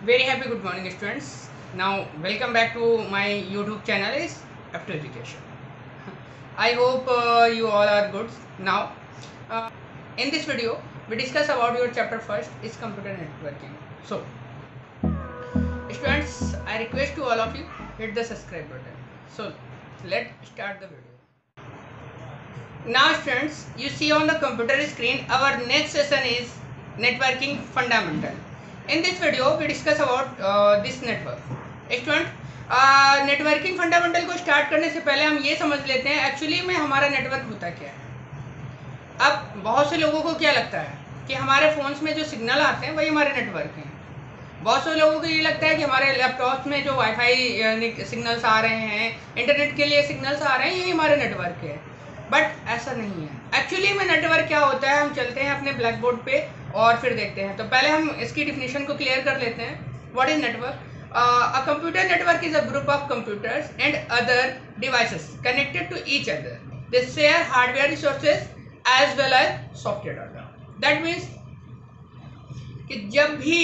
Very happy good morning students. Now welcome back to my YouTube channel is Up to Education. I hope you all are good. Now in this video we discuss about your chapter first is computer networking. So students, I request to all of you hit the subscribe button. So let's start the video. Now students, you see on the computer screen our next session is networking fundamental. In this video we discuss about this network. Student, networking fundamental को start करने से पहले हम ये समझ लेते हैं actually में हमारा नेटवर्क होता क्या है। अब बहुत से लोगों को क्या लगता है कि हमारे फ़ोन्स में जो सिग्नल आते हैं वही हमारे नेटवर्क हैं। बहुत से लोगों को ये लगता है कि हमारे लैपटॉप्स में जो वाईफाई सिग्नल्स आ रहे हैं, इंटरनेट के लिए सिग्नल्स आ रहे हैं, यही हमारे नेटवर्क है। बट ऐसा नहीं है। एक्चुअली में नेटवर्क क्या होता है, हम चलते हैं अपने ब्लैक बोर्ड पे और फिर देखते हैं। तो पहले हम इसकी डिफिनीशन को क्लियर कर लेते हैं। What is network? A computer network is a group of computers and other devices connected to each other. They share hardware resources as well as software data. That means कि जब भी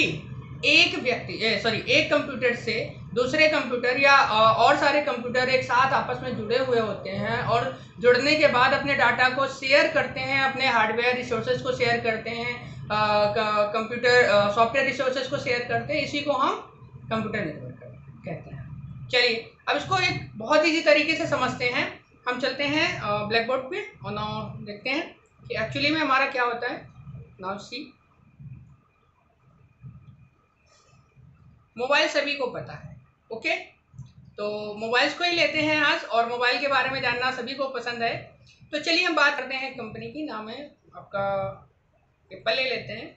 एक computer से दूसरे computer या और सारे computer एक साथ आपस में जुड़े हुए होते हैं और जुड़ने के बाद अपने डाटा को शेयर करते हैं, अपने हार्डवेयर रिसोर्सेज को शेयर करते हैं, कंप्यूटर सॉफ्टवेयर रिसोर्सेज को शेयर करते हैं, इसी को हम कंप्यूटर नेटवर्क कहते हैं। चलिए अब इसको एक बहुत ईजी तरीके से समझते हैं। हम चलते हैं ब्लैक बोर्ड पे और नाउ देखते हैं कि एक्चुअली में हमारा क्या होता है। नाउ सी, मोबाइल सभी को पता है, ओके। तो मोबाइल्स को ही लेते हैं आज, और मोबाइल के बारे में जानना सभी को पसंद है। तो चलिए हम बात करते हैं कंपनी की। नाम है आपका एप्पल, ले लेते हैं।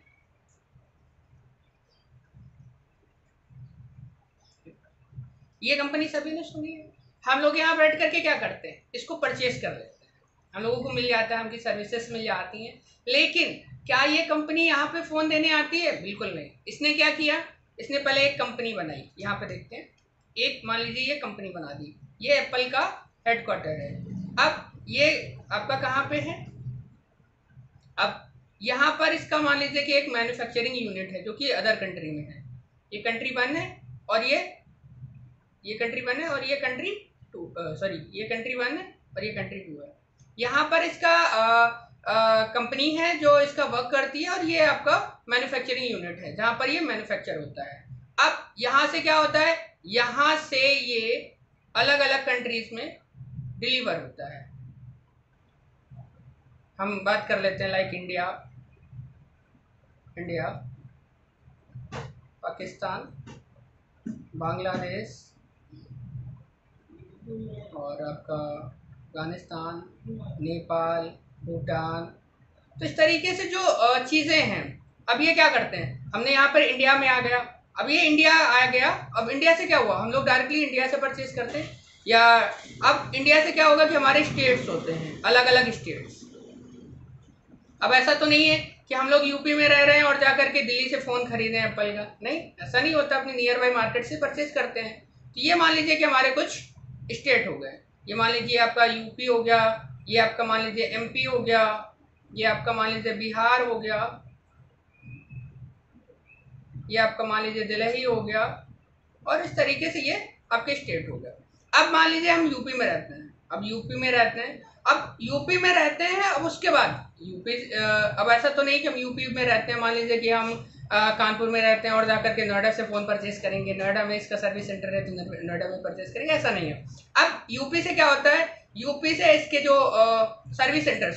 ये कंपनी सभी ने सुनी है। हम लोग यहाँ बैठ करके क्या करते हैं, इसको परचेज कर लेते हैं। हम लोगों को मिल जाता है, हमकी सर्विसेज मिल जाती हैं। लेकिन क्या ये कंपनी यहाँ पे फ़ोन देने आती है? बिल्कुल नहीं। इसने क्या किया, इसने पहले एक कंपनी बनाई। यहाँ पे देखते हैं, एक मान लीजिए ये कंपनी बना दी, ये एप्पल का हेडक्वार्टर है। अब ये आपका कहाँ पे है? अब यहाँ पर इसका मान लीजिए कि एक मैन्युफैक्चरिंग यूनिट है जो कि अदर कंट्री में है। ये कंट्री 1 है और ये कंट्री 1 है और ये कंट्री 2, ये कंट्री 1 है और ये कंट्री 2 है। यहाँ पर इसका कंपनी है जो इसका वर्क करती है और ये आपका मैन्युफैक्चरिंग यूनिट है जहाँ पर ये मैन्युफैक्चर होता है। अब यहाँ से क्या होता है, यहाँ से ये अलग अलग कंट्रीज में डिलीवर होता है। हम बात कर लेते हैं लाइक इंडिया, पाकिस्तान, बांग्लादेश और आपका अफगानिस्तान, नेपाल, भूटान। तो इस तरीके से जो चीज़ें हैं, अब ये क्या करते हैं, हमने यहाँ पर इंडिया में आ गया। अब ये इंडिया आ गया, अब इंडिया से क्या हुआ, हम लोग डायरेक्टली इंडिया से परचेज करते हैं। या अब इंडिया से क्या होगा कि हमारे स्टेट्स होते हैं, अलग अलग स्टेट्स। अब ऐसा तो नहीं है कि हम लोग यूपी में रह रहे हैं और जाकर के दिल्ली से फ़ोन खरीदें एप्पल का, नहीं, ऐसा नहीं होता। अपने नियर बाई मार्केट से परचेज करते हैं। तो ये मान लीजिए कि हमारे कुछ स्टेट हो गए। ये मान लीजिए आपका यूपी हो गया, ये आपका मान लीजिए एमपी हो गया, ये आपका मान लीजिए बिहार हो गया, ये आपका मान लीजिए दिल्ली हो गया, और इस तरीके से ये आपके स्टेट हो गया। अब मान लीजिए हम यूपी में रहते हैं। अब यूपी में रहते हैं, अब उसके बाद अब ऐसा तो नहीं कि हम यूपी में रहते हैं, मान लीजिए कि हम कानपुर में रहते हैं और जाकर के नोएडा से फ़ोन परचेज करेंगे, नोएडा में इसका सर्विस सेंटर है तो नोएडा में परचेज करेंगे, ऐसा नहीं है। अब यूपी से क्या होता है, यूपी से इसके जो सर्विस सेंटर्स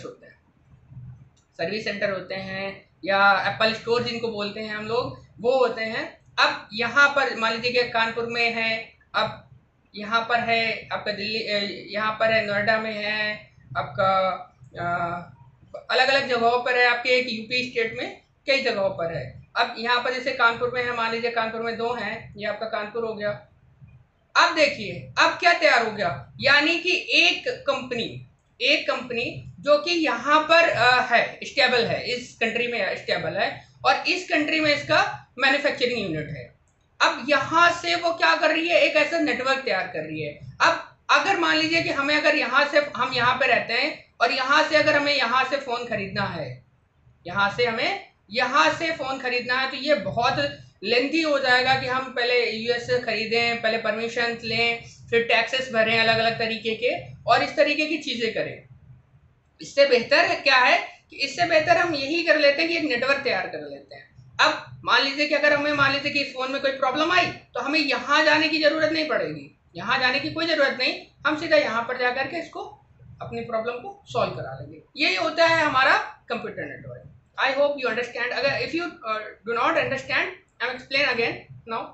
होते हैं या एप्पल स्टोर जिनको बोलते हैं हम लोग, वो होते हैं। अब यहाँ पर मान लीजिए कि कानपुर में है, अब यहाँ पर है आपका दिल्ली, यहाँ पर है नोएडा में है, आपका अलग अलग जगहों पर है, आपके एक यूपी स्टेट में कई जगहों पर है। अब यहाँ पर जैसे कानपुर में है, मान लीजिए कानपुर में 2 हैं, ये आपका कानपुर हो गया। अब देखिए अब क्या तैयार हो गया, यानी कि एक कंपनी जो कि यहाँ पर है, स्टेबल है, इस कंट्री में स्टेबल है और इस कंट्री में इसका मैन्युफैक्चरिंग यूनिट है। अब यहाँ से वो क्या कर रही है, एक ऐसा नेटवर्क तैयार कर रही है। अब अगर मान लीजिए कि हमें अगर हम यहाँ पे रहते हैं और यहाँ से अगर हमें यहाँ से फ़ोन खरीदना है, तो ये बहुत लेंथी हो जाएगा कि हम पहले यूएस से खरीदें, पहले परमिशन लें, फिर टैक्सेस भरें अलग अलग तरीके के, और इस तरीके की चीज़ें करें। इससे बेहतर क्या है कि इससे बेहतर हम यही कर लेते हैं कि एक नेटवर्क तैयार कर लेते हैं। अब मान लीजिए कि अगर हमें मान लीजिए कि फ़ोन में कोई प्रॉब्लम आई तो हमें यहाँ जाने की ज़रूरत नहीं पड़ेगी, यहाँ जाने की कोई ज़रूरत नहीं, हम सीधा यहाँ पर जा करके इसको अपनी प्रॉब्लम को सॉल्व करा लेंगे। यही होता है हमारा computer network. I hope you understand. अगर if you do not understand, I am explain again now.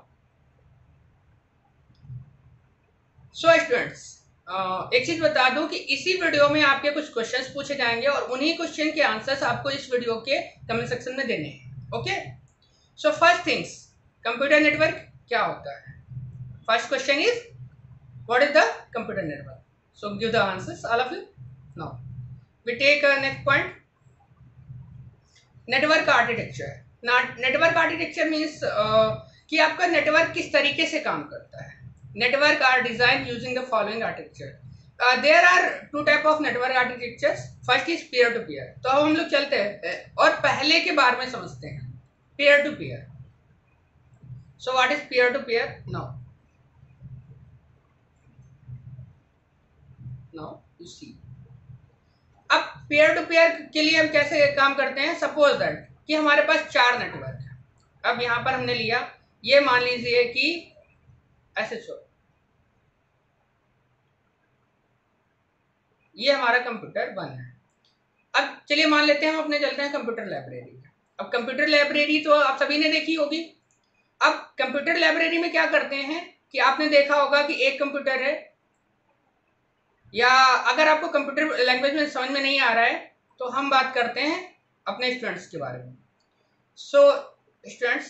So students, एक चीज बता दूं कि इसी वीडियो में आपके कुछ क्वेश्चंस पूछे जाएंगे और उन्हीं क्वेश्चन के आंसर्स आपको इस वीडियो के कमेंट सेक्शन में देने हैं। Okay, so first things, computer network क्या होता है? First question is what is the computer network? So give the answers all of you now. We take next point, network architecture. Network architecture means कि आपका network किस तरीके से काम करता है। Network are designed using the following architecture. There are two type of network architectures. First is peer to peer. तो अब हम लोग चलते हैं और पहले के बारे में समझते हैं, peer to peer. So what is peer to peer? Now you see. अब peer to peer के लिए हम कैसे काम करते हैं? Suppose that कि हमारे पास 4 नेटवर्क है। अब यहाँ पर हमने लिया, ये मान लीजिए कि SHO, ये हमारा कंप्यूटर 1 है। अब चलिए मान लेते हैं हम अपने चलते हैं कंप्यूटर लाइब्रेरी। अब कंप्यूटर लाइब्रेरी तो आप सभी ने देखी होगी। अब कंप्यूटर लाइब्रेरी में क्या करते हैं कि आपने देखा होगा कि एक कंप्यूटर है, या अगर आपको कंप्यूटर लैंग्वेज में समझ में नहीं आ रहा है तो हम बात करते हैं अपने स्टूडेंट्स के बारे में। So students,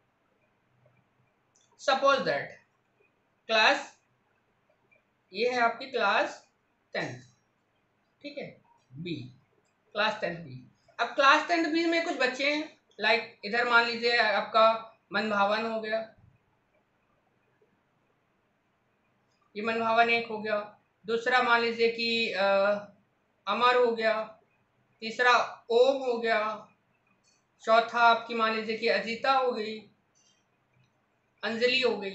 suppose that class, ये है आपकी क्लास 10th, ठीक है, बी, क्लास 10th बी। अब क्लास 10th बी में कुछ बच्चे हैं, लाइक इधर मान लीजिए आपका मनभावन हो गया, ये मनभावन 1 हो गया, दूसरा मान लीजिए कि अमर हो गया, तीसरा ओम हो गया, चौथा आपकी मान लीजिए कि अजीता हो गई, अंजलि हो गई।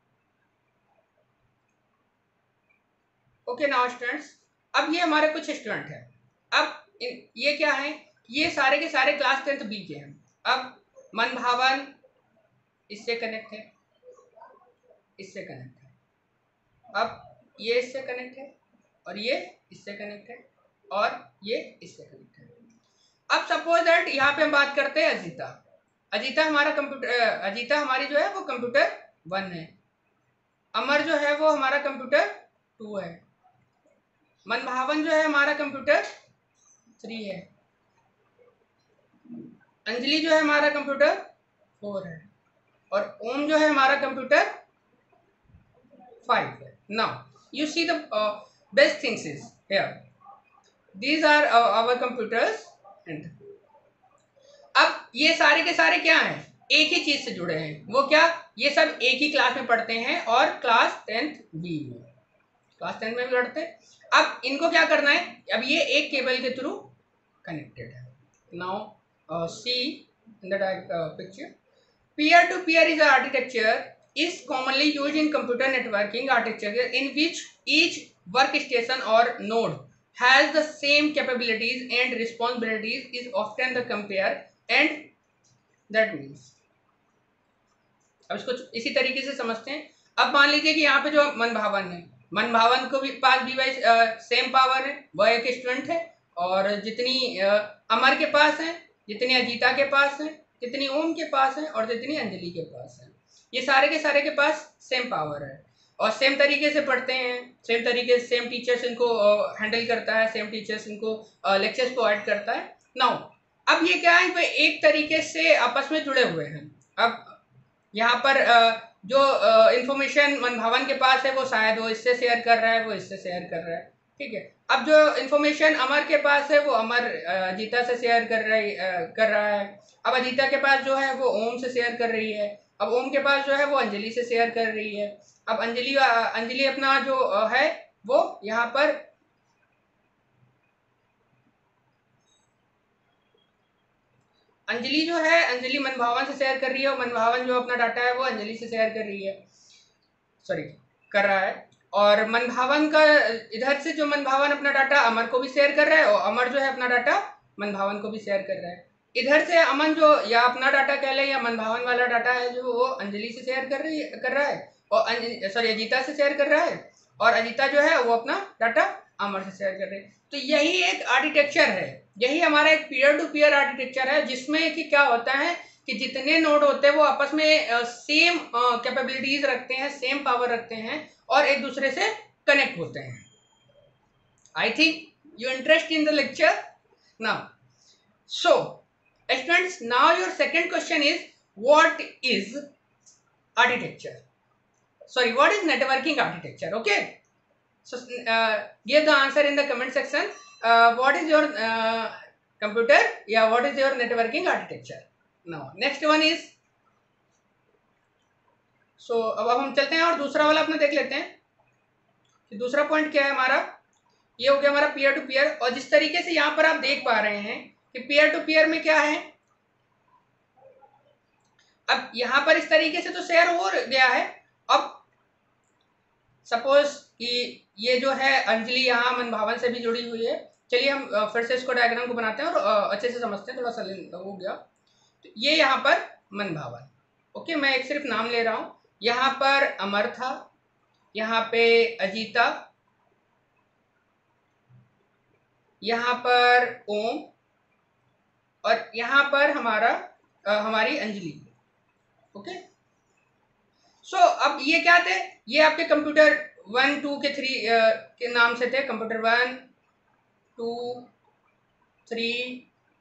ओके नाउ स्टूडेंट्स, अब ये हमारे कुछ स्टूडेंट हैं। अब ये क्या है, ये सारे के सारे क्लास 10th बी के हैं। अब मनभावन इससे कनेक्ट है, इससे कनेक्ट है, अब ये इससे कनेक्ट है, और ये इससे कनेक्ट है, और ये इससे कनेक्ट है। अब सपोज दैट यहाँ पे हम बात करते हैं अजीता। अजीता हमारा कंप्यूटर, अजीता हमारी जो है वो कंप्यूटर 1 है, अमर जो है वो हमारा कंप्यूटर 2 है, मनभावन जो है हमारा कंप्यूटर 3 है, अंजलि जो है हमारा कंप्यूटर 4 है, और ओम जो है हमारा कंप्यूटर 5 है। Now you see the best things is here, these are our computers, and अब ये सारे के सारे क्या हैं, एक ही चीज से जुड़े हैं। वो क्या, ये सब एक ही क्लास में पढ़ते हैं और क्लास 10th बी में, क्लास 10 में भी पढ़ते हैं। अब इनको क्या करना है, अब ये एक केबल के थ्रू कनेक्टेड है। Now see in the picture, peer to peer is architecture is commonly used in computer networking architecture in which each workstation or node has the same capabilities and responsibilities is often the compare and that means। अब इसको इसी तरीके से समझते हैं। अब मान लीजिए कि यहाँ पे जो मनभावन है, मनभावन को भी पास भी वाई सेम पावर है, वह एक स्टूडेंट है, और जितनी अमर के पास है, जितनी अजीता के पास है, जितनी ओम के पास है, और जितनी अंजलि के पास है, ये सारे के सारे के पास सेम पावर है, और सेम तरीके से पढ़ते हैं, सेम तरीके से सेम टीचर्स इनको हैंडल करता है, सेम टीचर्स इनको लेक्चर्स प्रोवाइड करता है। नाउ अब ये क्या है, वे एक तरीके से आपस में जुड़े हुए हैं। अब यहाँ पर जो इन्फॉर्मेशन मनभावन के पास है वो शायद वो इससे शेयर कर रहा है, वो इससे शेयर कर रहा है, ठीक है। अब जो इन्फॉर्मेशन अमर के पास है वो अमर अजीता से शेयर कर रहा है। अब अजीता के पास जो है वो ओम से शेयर कर रही है। अब ओम के पास जो है वो अंजलि से शेयर कर रही है। अब अंजलि अपना जो है वो यहाँ पर अंजलि जो है, अंजलि मनभावन से शेयर कर रही है और मनभावन जो अपना डाटा है वो अंजलि से शेयर कर रही है, सॉरी कर रहा है। और मनभावन का इधर से जो मनभावन अपना डाटा अमर को भी शेयर कर रहा है और अमर जो है अपना डाटा मनभावन को भी शेयर कर रहा है। इधर से अमन जो या अपना डाटा कह लें या मनभावन वाला डाटा है जो वो अंजलि से शेयर कर रहा है और सॉरी अजीता से शेयर कर रहा है, और अजीता जो है वो अपना डाटा अमर से शेयर कर रही है। तो यही एक आर्किटेक्चर है, यही हमारा एक पीयर टू पीयर आर्किटेक्चर है, जिसमें कि क्या होता है कि जितने नोड होते हैं वो आपस में सेम कैपेबिलिटीज रखते हैं, सेम पावर रखते हैं और एक दूसरे से कनेक्ट होते हैं। I think you interest in the lecture now. So students, now your second question is what is architecture, sorry, what is networking architecture? Okay, so give the answer in the comment section. What is your computer, yeah, what is your networking architecture? Now next one is, so अब हम चलते हैं और दूसरा वाला अपना देख लेते हैं कि दूसरा पॉइंट क्या है हमारा। ये हो गया हमारा पीयर टू पीयर, और जिस तरीके से यहाँ पर आप देख पा रहे हैं कि पीयर टू पीयर में क्या है, अब यहाँ पर इस तरीके से तो शेयर हो गया है। अब सपोज कि ये जो है अंजलि यहाँ मनभावन से भी जुड़ी हुई है, चलिए हम फिर से इसको डायग्राम को बनाते हैं और अच्छे से समझते हैं, थोड़ा सा हो गया। तो ये यहाँ पर मनभावन, ओके, मैं एक सिर्फ नाम ले रहा हूँ, यहाँ पर अमर था, यहाँ पे अजीता, यहाँ पर ओम, और यहाँ पर हमारी अंजलि, ओके। सो अब ये क्या थे, ये आपके कंप्यूटर 1 2 के 3 के नाम से थे, कंप्यूटर 1 2 3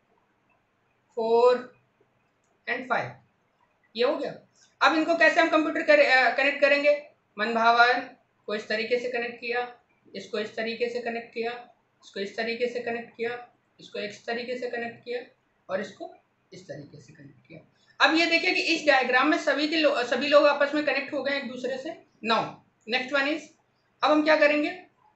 4 एंड 5, ये हो गया। अब इनको कैसे हम कंप्यूटर कनेक्ट करेंगे, मनभावन को इस तरीके से कनेक्ट किया, इसको इस तरीके से कनेक्ट किया, इसको इस तरीके से कनेक्ट किया, इसको इस तरीके से कनेक्ट किया और इसको इस तरीके से कनेक्ट किया। अब ये देखिए कि इस डायग्राम में सभी लोग आपस में कनेक्ट हो गए एक दूसरे से। नाउ नेक्स्ट वन इज, अब हम क्या करेंगे,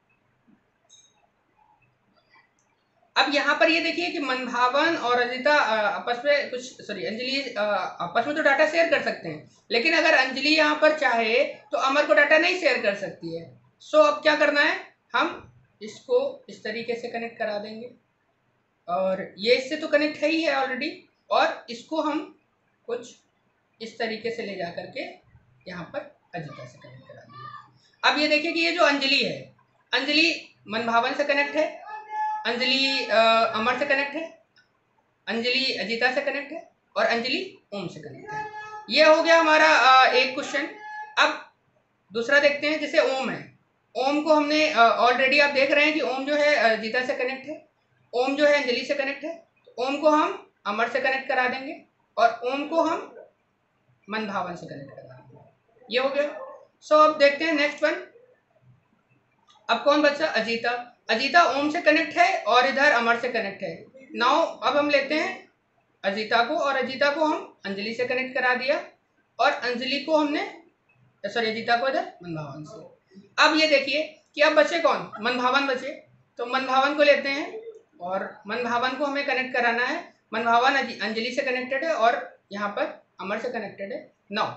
अब यहाँ पर ये देखिए कि मनभावन और अजीता आपस में कुछ, सॉरी अंजलि आपस में तो डाटा शेयर कर सकते हैं, लेकिन अगर अंजलि यहाँ पर चाहे तो अमर को डाटा नहीं शेयर कर सकती है। सो अब क्या करना है, हम इसको इस तरीके से कनेक्ट करा देंगे, और ये इससे तो कनेक्ट है ही है ऑलरेडी, और इसको हम कुछ इस तरीके से ले जा करके यहाँ पर अजीता से कनेक्ट करा देंगे। अब ये देखिए कि ये जो अंजलि है, अंजलि मनभावन से कनेक्ट है, अंजलि अमर से कनेक्ट है, अंजलि अजीता से कनेक्ट है और अंजलि ओम से कनेक्ट है। ये हो गया हमारा एक क्वेश्चन। अब दूसरा देखते हैं, जैसे ओम है, ओम को हमने ऑलरेडी आप देख रहे हैं कि ओम जो है अजीता से कनेक्ट है, ओम जो है अंजलि से कनेक्ट है, तो ओम को हम अमर से कनेक्ट करा देंगे और ओम को हम मनभावन से कनेक्ट करा देंगे। ये हो गया। सो अब देखते हैं नेक्स्ट वन, अब कौन बचा, अजीता। अजीता ओम से कनेक्ट है और इधर अमर से कनेक्ट है। नाउ अब हम लेते हैं अजीता को, और अजीता को हम अंजलि से कनेक्ट करा दिया और अंजलि को हमने, सॉरी अजीता को इधर मनभावन से। अब ये देखिए कि अब बचे कौन, मनभावन बचे, तो मनभावन को लेते हैं और मनभावन को हमें कनेक्ट कराना है। मनभावन अंजलि से कनेक्टेड है और यहाँ पर अमर से कनेक्टेड है। नाउ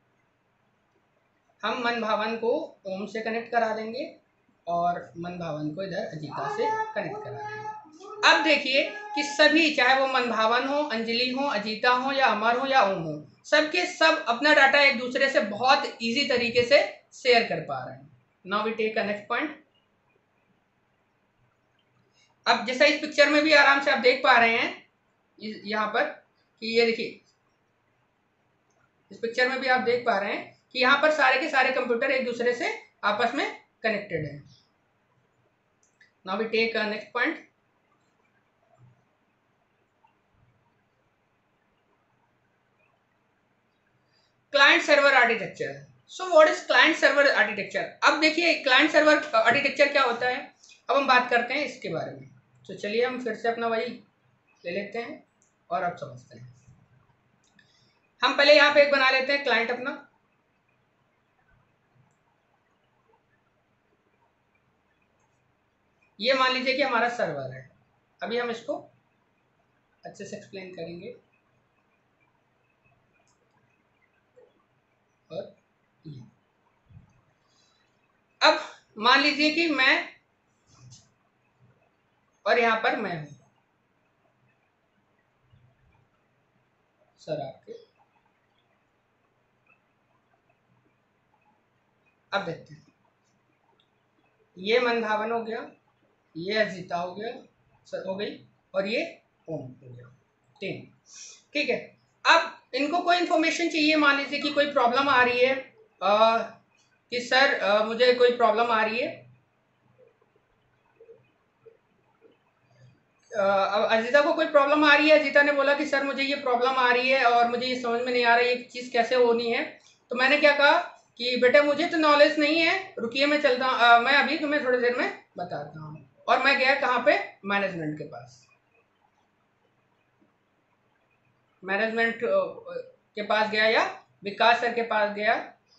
हम मनभावन को ओम से कनेक्ट करा देंगे और मनभावन को इधर अजीता से कनेक्ट करा देंगे। अब देखिए कि सभी, चाहे वो मनभावन हो, अंजलि हो, अजीता हो या अमर हो या ओम हो, सबके सब अपना डाटा एक दूसरे से बहुत इजी तरीके से शेयर कर पा रहे हैं। Now we take a next point. अब जैसा इस पिक्चर में भी आराम से आप देख पा रहे हैं यहाँ पर कि ये देखिए, इस पिक्चर में भी आप देख पा रहे हैं कि यहाँ पर सारे के सारे कंप्यूटर एक दूसरे से आपस में कनेक्टेड है। Now we take a next point. Client server architecture. So what is client server architecture. अब देखिए क्लाइंट सर्वर आर्किटेक्चर क्या होता है, अब हम बात करते हैं इसके बारे में। तो चलिए हम फिर से अपना वही ले लेते हैं और अब समझते हैं। हम पहले यहाँ पे एक बना लेते हैं क्लाइंट अपना, ये मान लीजिए कि हमारा सर्वर है। अभी हम इसको अच्छे से एक्सप्लेन करेंगे। और ये। अब मान लीजिए कि मैं और यहाँ पर मैं हूं सर आपके। अब देखते हैं, ये मनभावन हो गया, ये अजीता हो गया, सर हो गई, और ये ओम हो गया, 3। ठीक है, अब इनको कोई इंफॉर्मेशन चाहिए, मान लीजिए कि कोई प्रॉब्लम आ रही है कि सर मुझे कोई प्रॉब्लम आ रही है। अब अजीता को कोई प्रॉब्लम आ रही है, अजीता ने बोला कि सर मुझे ये प्रॉब्लम आ रही है और मुझे ये समझ में नहीं आ रहा है ये चीज़ कैसे होनी है। तो मैंने क्या कहा कि बेटा मुझे तो नॉलेज नहीं है, रुकिए मैं चलता मैं अभी तुम्हें थोड़ी देर में बताता हूँ। और मैं गया कहाँ पे, मैनेजमेंट के पास। मैनेजमेंट के पास गया या विकास सर के पास गया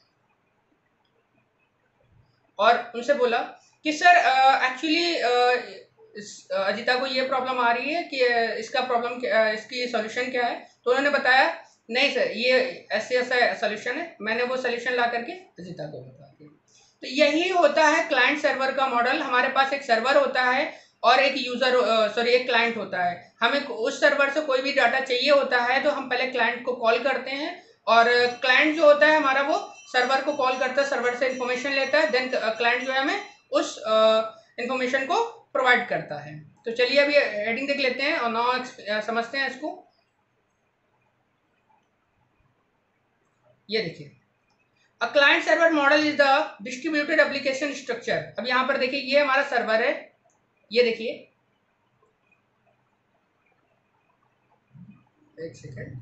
और उनसे बोला कि सर एक्चुअली अजिता को ये प्रॉब्लम आ रही है कि इसका प्रॉब्लम इसकी सॉल्यूशन क्या है। तो उन्होंने बताया नहीं सर ये ऐसे ऐसा सॉल्यूशन है, मैंने वो सॉल्यूशन ला करके अजिता को बता दिया। तो यही होता है क्लाइंट सर्वर का मॉडल। हमारे पास एक सर्वर होता है और एक यूजर एक क्लाइंट होता है। हमें उस सर्वर से कोई भी डाटा चाहिए होता है तो हम पहले क्लाइंट को कॉल करते हैं और क्लाइंट जो होता है हमारा वो सर्वर को कॉल करता है, सर्वर से इंफॉर्मेशन लेता है, देन क्लाइंट जो है हमें उस इंफॉर्मेशन को प्रोवाइड करता है। तो चलिए अभी हेडिंग देख लेते हैं और नाउ समझते हैं इसको। ये देखिए, a client server model is the distributed application structure. अब यहाँ पर देखिए ये हमारा सर्वर है, ये देखिए, एक सेकेंड,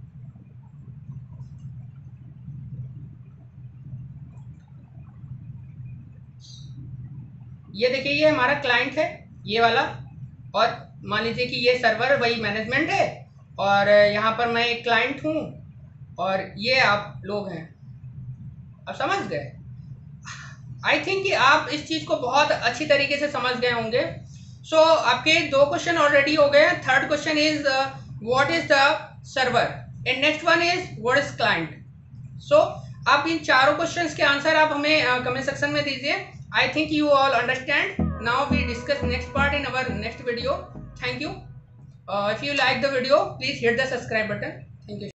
ये देखिए ये हमारा क्लाइंट है ये वाला, और मान लीजिए कि ये सर्वर वही मैनेजमेंट है और यहाँ पर मैं एक क्लाइंट हूँ और ये आप लोग हैं। अब समझ गए? आई थिंक कि आप इस चीज़ को बहुत अच्छी तरीके से समझ गए होंगे। सो आपके 2 क्वेश्चन ऑलरेडी हो गए। Third question is what is the server and next one is what is client. So आप इन चारों क्वेश्चंस के आंसर आप हमें कमेंट सेक्शन में दीजिए। I think you all understand. Now we discuss next part in our next video. Thank you. If you like the video, please hit the subscribe button. Thank you.